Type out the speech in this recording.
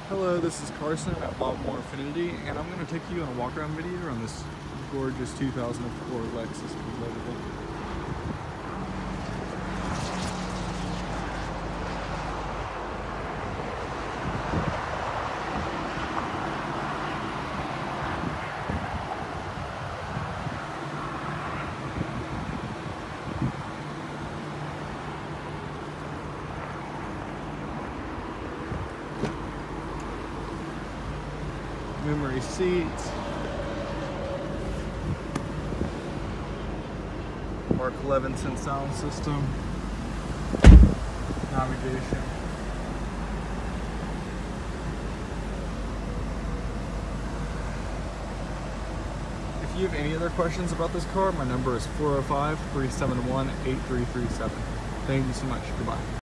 Hello, this is Carson at Bob Moore Affinity, and I'm going to take you on a walk-around video on this gorgeous 2004 Lexus convertible. Memory seats, Mark Levinson sound system, navigation. If you have any other questions about this car, my number is 405-371-8337. Thank you so much. Goodbye.